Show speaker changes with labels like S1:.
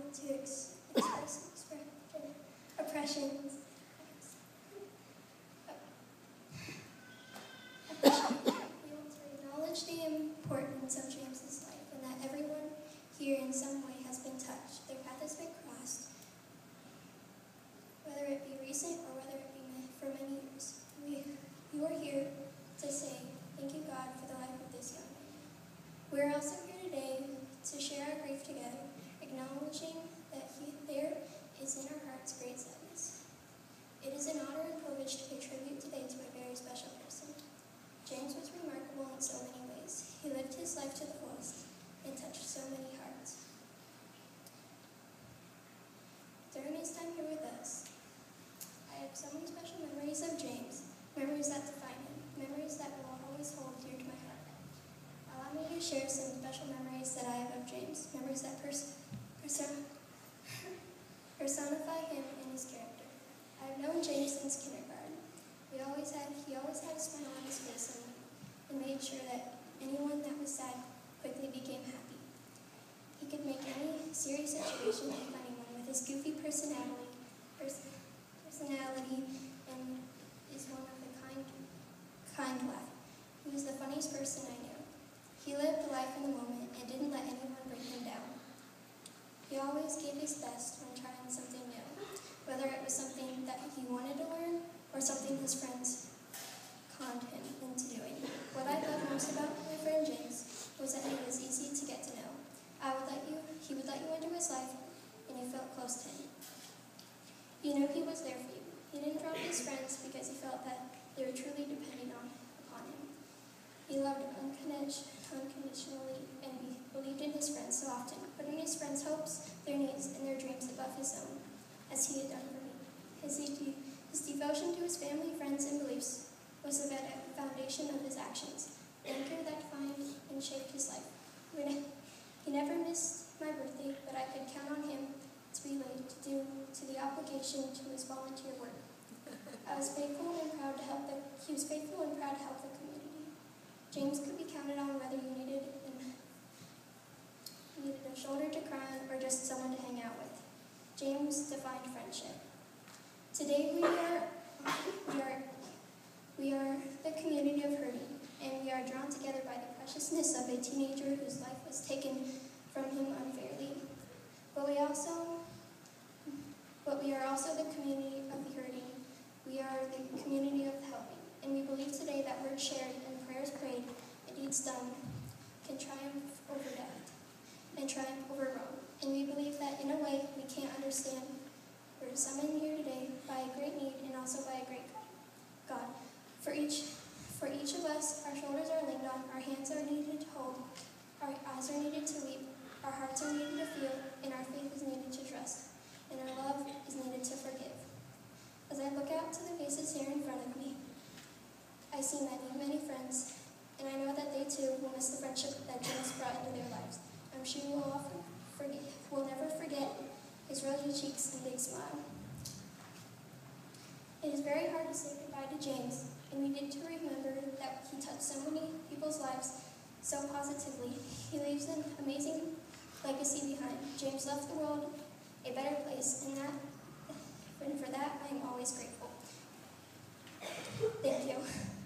S1: to express oppressions. We want to acknowledge the importance of James's life and that everyone here in some way has been touched. Their path has been crossed, whether it be recent or whether it be for many years. You are here to say, thank you, God, for the life of this young man. We are also here today to share our grief together, acknowledging that there is in our hearts great sadness. It is an honor and privilege to pay tribute today to a very special person. James was remarkable in so many ways. He lived his life to the fullest and touched so many hearts. During his time here with us, I have so many special memories of James, memories that define him, memories that will always hold dear to my heart. Allow me to share some special memories that I have of James, memories that personify him and his character. I have known James since kindergarten. He always had a smile on his face and made sure that anyone that was sad quickly became happy. He could make any serious situation a funny one with his goofy personality and is one of the kind laugh. He was the funniest person I knew. He lived life in the moment and didn't let anyone bring him down. He always gave his best when trying something new, whether it was something that he wanted to learn or something his friends conned him into doing. What I loved most about my friend James was that he was easy to get to know. He would let you into his life, and you felt close to him. You knew he was there for you. He didn't drop his friends because he felt that they were truly depending upon him. He loved unconditionally and believed in his friends so often, putting his friends' hopes, their needs, and their dreams above his own, as he had done for me. His devotion to his family, friends, and beliefs was the foundation of his actions, the anchor that defined and shaped his life. He never missed my birthday, but I could count on him to be late due to the obligation to his volunteer work. He was faithful and proud to help the community. James could be counted on whether you needed a shoulder to cry on or just someone to hang out with. James defined friendship. Today we are the community of hurting, and we are drawn together by the preciousness of a teenager whose life was taken from him unfairly. But we are also the community of the hurting. We are the community of the helping, and we believe today that words shared and prayers prayed and deeds done can triumph over death and triumph over wrong. And we believe that in a way we can't understand, we're summoned here today by a great need and also by a great God. For each of us, our shoulders are leaned on, our hands are needed to hold, our eyes are needed to weep, our hearts are needed to feel, and our faith is needed to trust, and our love is needed to forgive. As I look out to the faces here in front of me, I see many, many friends, and I know that they too will miss the friendship that James brought into their lives. I'm sure you will never forget his rosy cheeks and big smile. It is very hard to say goodbye to James, and we need to remember that he touched so many people's lives so positively. He leaves an amazing legacy behind. James left the world a better place, and for that I am always grateful. Thank you.